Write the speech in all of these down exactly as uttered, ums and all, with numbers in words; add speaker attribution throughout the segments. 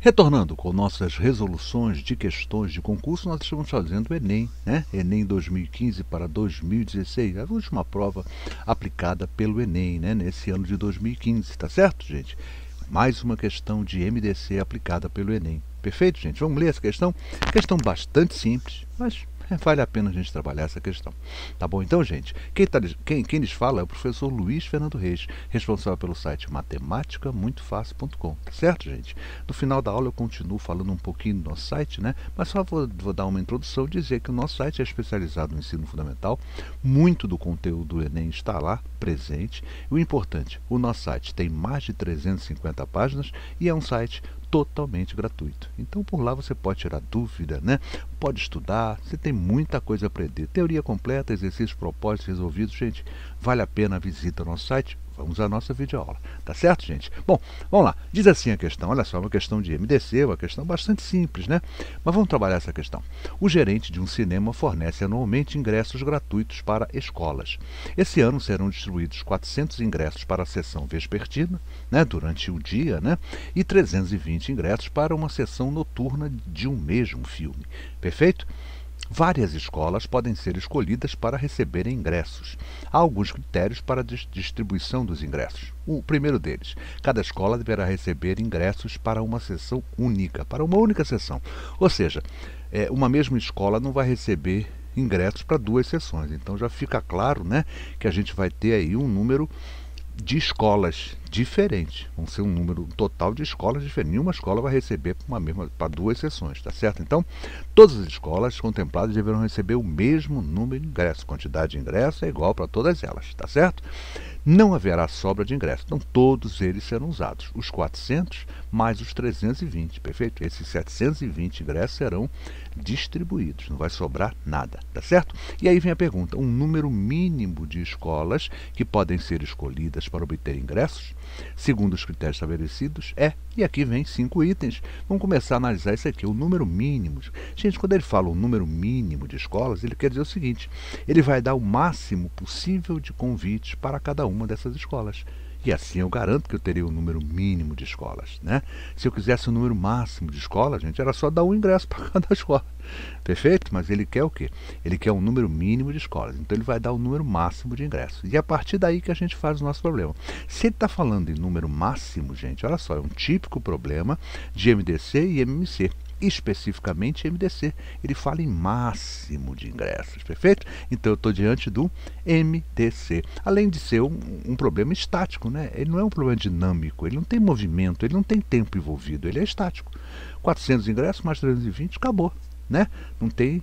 Speaker 1: Retornando com nossas resoluções de questões de concurso, nós estamos fazendo o Enem, né? Enem dois mil e quinze para dois mil e dezesseis, a última prova aplicada pelo Enem, né? Nesse ano de dois mil e quinze, tá certo, gente? Mais uma questão de M D C aplicada pelo Enem. Perfeito, gente? Vamos ler essa questão? Questão bastante simples, mas vale a pena a gente trabalhar essa questão. Tá bom? Então, gente, quem, tá, quem, quem lhes fala é o professor Luiz Fernando Reis, responsável pelo site matemática muito fácil ponto com. Tá certo, gente? No final da aula eu continuo falando um pouquinho do nosso site, né? Mas só vou, vou dar uma introdução e dizer que o nosso site é especializado no ensino fundamental. Muito do conteúdo do Enem está lá, presente. E o importante, o nosso site tem mais de trezentas e cinquenta páginas e é um site totalmente gratuito. Então por lá você pode tirar dúvida, né? Pode estudar, você tem muita coisa a aprender. Teoria completa, exercícios propostos resolvidos, gente, vale a pena a visita ao nosso site. Vamos à nossa videoaula, tá certo, gente? Bom, vamos lá. Diz assim a questão, olha só, uma questão de M D C, uma questão bastante simples, né? Mas vamos trabalhar essa questão. O gerente de um cinema fornece anualmente ingressos gratuitos para escolas. Esse ano serão distribuídos quatrocentos ingressos para a sessão vespertina, né, durante o dia, né? E trezentos e vinte ingressos para uma sessão noturna de um mesmo filme. Perfeito? Várias escolas podem ser escolhidas para receberem ingressos. Há alguns critérios para a distribuição dos ingressos. O primeiro deles, cada escola deverá receber ingressos para uma sessão única, para uma única sessão. Ou seja, é, uma mesma escola não vai receber ingressos para duas sessões. Então já fica claro, né, que a gente vai ter aí um número de escolas diferentes. Vão ser um número total de escolas diferentes. Nenhuma escola vai receber para uma mesma, para duas sessões, tá certo? Então, todas as escolas contempladas deverão receber o mesmo número de ingressos. Quantidade de ingressos é igual para todas elas, tá certo? Não haverá sobra de ingressos. Então, todos eles serão usados. Os quatrocentos mais os trezentos e vinte, perfeito? Esses setecentos e vinte ingressos serão distribuídos. Não vai sobrar nada, tá certo? E aí vem a pergunta, um número mínimo de escolas que podem ser escolhidas para obter ingressos, segundo os critérios estabelecidos, é, e aqui vem cinco itens. Vamos começar a analisar isso aqui, o número mínimo. Gente, quando ele fala o número mínimo de escolas, ele quer dizer o seguinte, ele vai dar o máximo possível de convites para cada uma dessas escolas. E assim eu garanto que eu teria o número mínimo de escolas, né? Se eu quisesse o número máximo de escolas, gente, era só dar um ingresso para cada escola. Perfeito? Mas ele quer o quê? Ele quer um número mínimo de escolas. Então ele vai dar o número máximo de ingressos. E é a partir daí que a gente faz o nosso problema. Se ele está falando em número máximo, gente, olha só, é um típico problema de M D C e M M C. Especificamente M D C, ele fala em máximo de ingressos, perfeito? Então eu estou diante do M D C, além de ser um, um problema estático, né? Ele não é um problema dinâmico, ele não tem movimento, ele não tem tempo envolvido, ele é estático. quatrocentos ingressos mais trezentos e vinte, acabou, né? Não tem,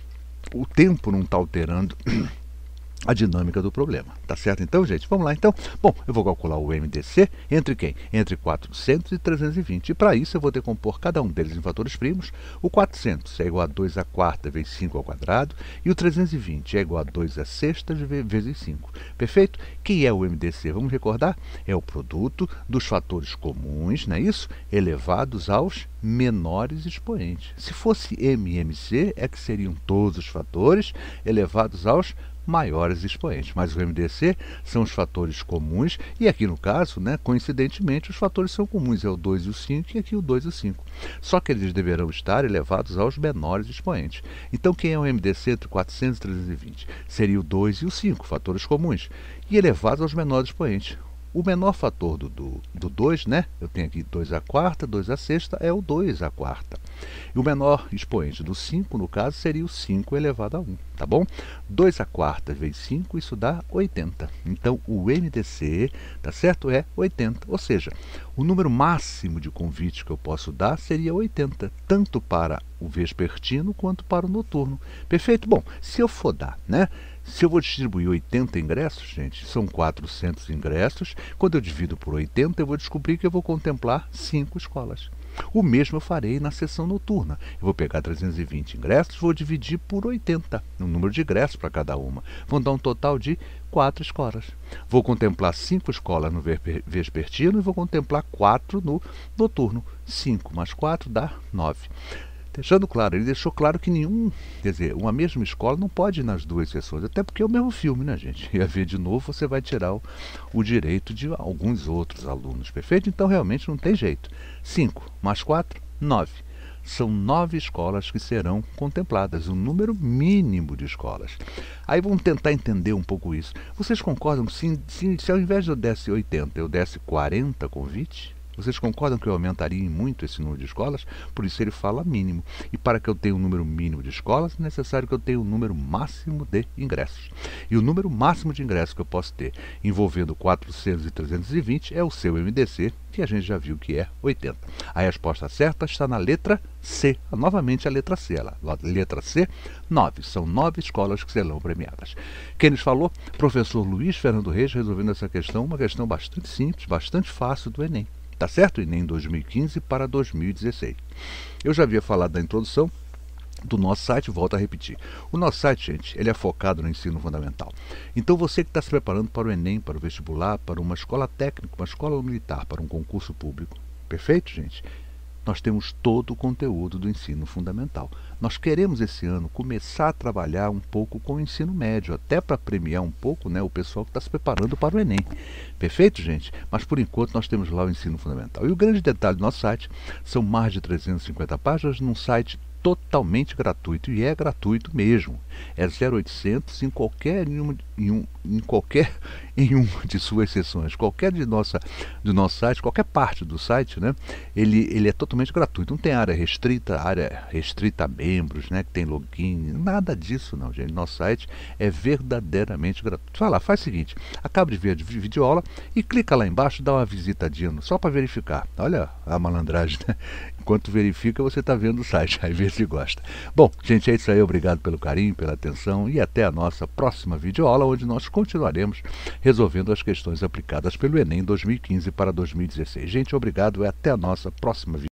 Speaker 1: o tempo não está alterando a dinâmica do problema, tá certo? Então, gente, vamos lá. Então, bom, eu vou calcular o M D C entre quem? Entre quatrocentos e trezentos e vinte. E para isso eu vou ter que compor cada um deles em fatores primos. O quatrocentos é igual a dois à quarta vezes cinco ao quadrado. E o trezentos e vinte é igual a dois à sexta vezes cinco. Perfeito? Quem é o M D C? Vamos recordar? É o produto dos fatores comuns, não é isso? Elevados aos menores expoentes. Se fosse M M C, é que seriam todos os fatores elevados aos maiores expoentes, mas o M D C são os fatores comuns, e aqui no caso, né, coincidentemente, os fatores são comuns, é o dois e o cinco, e aqui o dois e o cinco. Só que eles deverão estar elevados aos menores expoentes. Então, quem é o M D C entre quatrocentos e trezentos e vinte? Seria o dois e o cinco, fatores comuns, e elevados aos menores expoentes. O menor fator do, do, do dois, né? Eu tenho aqui dois à quarta, dois à sexta, é o dois à quarta. E o menor expoente do cinco, no caso, seria o cinco elevado a um, tá bom? dois à quarta vezes cinco, isso dá oitenta. Então, o M D C, tá certo? É oitenta. Ou seja, o número máximo de convites que eu posso dar seria oitenta, tanto para o vespertino quanto para o noturno. Perfeito? Bom, se eu for dar, né? Se eu vou distribuir oitenta ingressos, gente, são quatrocentos ingressos. Quando eu divido por oitenta, eu vou descobrir que eu vou contemplar cinco escolas. O mesmo eu farei na sessão noturna. Eu vou pegar trezentos e vinte ingressos, vou dividir por oitenta, o número de ingressos para cada uma. Vão dar um total de quatro escolas. Vou contemplar cinco escolas no vespertino e vou contemplar quatro no noturno. cinco mais quatro dá nove. Deixando claro, ele deixou claro que nenhum, quer dizer, uma mesma escola não pode ir nas duas sessões, até porque é o mesmo filme, né, gente? E a ver de novo, você vai tirar o, o direito de alguns outros alunos, perfeito? Então, realmente, não tem jeito. cinco mais quatro nove. São nove escolas que serão contempladas, um número mínimo de escolas. Aí vamos tentar entender um pouco isso. Vocês concordam que se, se, se ao invés de eu desse oitenta, eu desse quarenta convites? Vocês concordam que eu aumentaria muito esse número de escolas? Por isso ele fala mínimo. E para que eu tenha um número mínimo de escolas, é necessário que eu tenha um número máximo de ingressos. E o número máximo de ingressos que eu posso ter, envolvendo quatrocentos e trezentos e vinte, é o seu M D C, que a gente já viu que é oitenta. A resposta certa está na letra C. Novamente a letra C. Ela, letra C, nove. São nove escolas que serão premiadas. Quem nos falou? Professor Luiz Fernando Reis, resolvendo essa questão, uma questão bastante simples, bastante fácil do Enem. Tá certo? Enem dois mil e quinze para dois mil e dezesseis. Eu já havia falado da introdução do nosso site, volto a repetir. O nosso site, gente, ele é focado no ensino fundamental. Então você que está se preparando para o Enem, para o vestibular, para uma escola técnica, uma escola militar, para um concurso público, perfeito, gente? Nós temos todo o conteúdo do ensino fundamental. Nós queremos esse ano começar a trabalhar um pouco com o ensino médio, até para premiar um pouco, né, o pessoal que está se preparando para o Enem. Perfeito, gente? Mas por enquanto nós temos lá o ensino fundamental. E o grande detalhe do nosso site são mais de trezentas e cinquenta páginas num site totalmente gratuito, e é gratuito mesmo. É zero oitocentos em qualquer, em, um, em, um, em qualquer em um de suas sessões, qualquer de nossa, do nosso site, qualquer parte do site, né? Ele, ele é totalmente gratuito. Não tem área restrita, área restrita a membros, né? Que tem login, nada disso não, gente. Nosso site é verdadeiramente gratuito. Vai lá, faz o seguinte, acaba de ver a videoaula e clica lá embaixo, dá uma visitadinha só para verificar. Olha a malandragem, né? Enquanto verifica, você está vendo o site, aí vê se gosta. Bom, gente, é isso aí. Obrigado pelo carinho, pela atenção e até a nossa próxima videoaula, onde nós continuaremos resolvendo as questões aplicadas pelo Enem dois mil e quinze para dois mil e dezesseis. Gente, obrigado e até a nossa próxima videoaula.